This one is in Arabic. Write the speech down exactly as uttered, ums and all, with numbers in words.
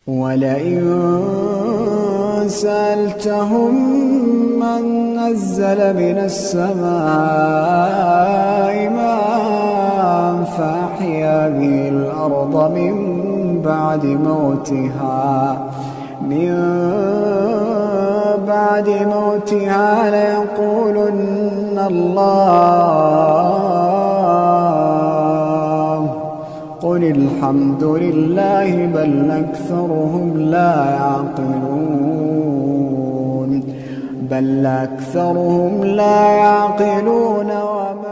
ولئن سألتهم من نزل من السماء ماء فأحيا به الأرض من بعد موتها من بعد موتها ليقولن الله قل الحمد لله بل أكثرهم لا يعقلون بل أكثرهم لا يعقلون.